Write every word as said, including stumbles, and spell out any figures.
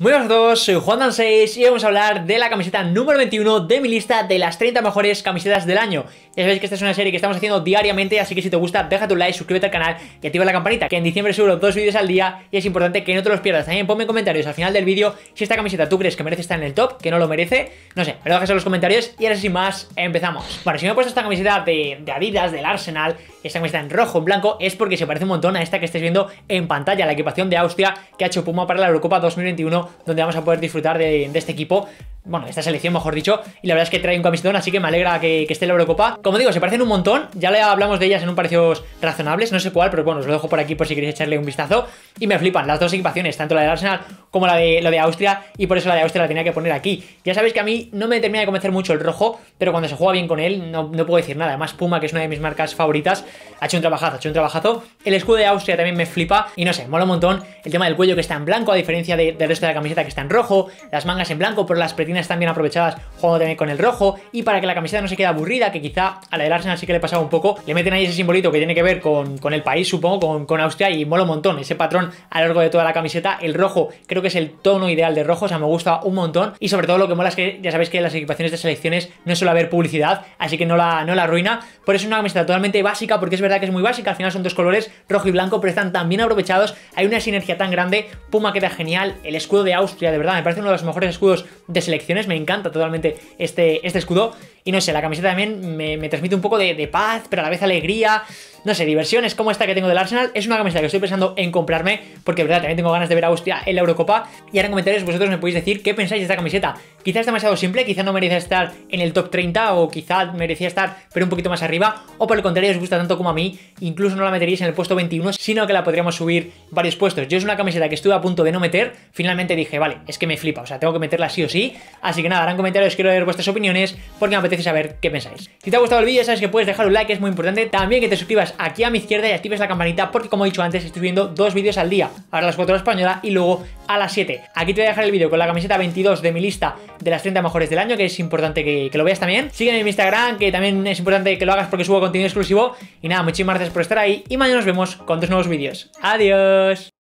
Muy buenas a todos, soy Juan seis y vamos a hablar de la camiseta número veintiuno de mi lista de las treinta mejores camisetas del año. Ya sabéis que esta es una serie que estamos haciendo diariamente, así que si te gusta, deja tu like, suscríbete al canal y activa la campanita, que en diciembre subo dos vídeos al día y es importante que no te los pierdas. También ponme en comentarios al final del vídeo si esta camiseta tú crees que merece estar en el top, que no lo merece, no sé, me lo dejas en los comentarios y ahora sin más, empezamos. Bueno, si me he puesto esta camiseta de, de Adidas, del Arsenal, esta camiseta en rojo, en blanco, es porque se parece un montón a esta que estáis viendo en pantalla, la equipación de Austria que ha hecho Puma para la Eurocopa dos mil veintiuno, donde vamos a poder disfrutar de, de este equipo, bueno, de esta selección mejor dicho, y la verdad es que trae un camisetón, así que me alegra que, que esté en la Eurocopa. Como digo, se parecen un montón, ya le hablamos de ellas en un precios razonables, no sé cuál, pero bueno, os lo dejo por aquí por si queréis echarle un vistazo, y me flipan las dos equipaciones, tanto la del Arsenal como la de, la de Austria, y por eso la de Austria la tenía que poner aquí. Ya sabéis que a mí no me termina de convencer mucho el rojo, pero cuando se juega bien con él no, no puedo decir nada. Además Puma, que es una de mis marcas favoritas, ha hecho un trabajazo, ha hecho un trabajazo. El escudo de Austria también me flipa, y no sé, mola un montón el tema del cuello que está en blanco, a diferencia de, del resto de la camiseta que está en rojo, las mangas en blanco, pero las pretinas están bien aprovechadas jugando también con el rojo, y para que la camiseta no se quede aburrida, que quizá a la del Arsenal sí que le pasaba un poco, le meten ahí ese simbolito que tiene que ver con, con el país, supongo, con, con Austria, y mola un montón ese patrón a lo largo de toda la camiseta. El rojo creo que es el tono ideal de rojo, o sea, me gusta un montón, y sobre todo lo que mola es que ya sabéis que en las equipaciones de selecciones no suele haber publicidad, así que no la, no la arruina. Por eso es una camiseta totalmente básica, porque es verdad que es muy básica, al final son dos colores, rojo y blanco, pero están tan bien aprovechados, hay una sinergia tan grande. Puma queda genial, el escudo de Austria, de verdad, me parece uno de los mejores escudos de selecciones, me encanta totalmente este, este escudo, y no sé, la camiseta también me, me transmite un poco de, de paz, pero a la vez alegría, no sé, diversiones como esta que tengo del Arsenal. Es una camiseta que estoy pensando en comprarme, porque de verdad también tengo ganas de ver a Austria en la Eurocopa, y ahora en comentarios vosotros me podéis decir qué pensáis de esta camiseta. Quizás es demasiado simple, quizás no merece estar en el top treinta, o quizás merecía estar pero un poquito más arriba, o por el contrario os gusta tanto como a mí, incluso no la meteríais en el puesto veintiuno, sino que la podríamos subir varios puestos. Yo es una camiseta que estuve a punto de no meter, finalmente dije, vale, es que me flipa, o sea, tengo que meterla sí o sí, así que nada, ahora en comentarios quiero ver vuestras opiniones, porque me apetece saber qué pensáis. Si te ha gustado el vídeo, sabes que puedes dejar un like, es muy importante, también que te suscribas aquí a mi izquierda y actives la campanita, porque como he dicho antes, estoy subiendo dos vídeos al día, ahora a las cuatro de la española y luego a las siete. Aquí te voy a dejar el vídeo con la camiseta veintidós de mi lista de las treinta mejores del año, que es importante que, que lo veas también. Sígueme en mi Instagram, que también es importante que lo hagas porque subo contenido exclusivo. Y nada, muchísimas gracias por estar ahí y mañana nos vemos con dos nuevos vídeos. Adiós.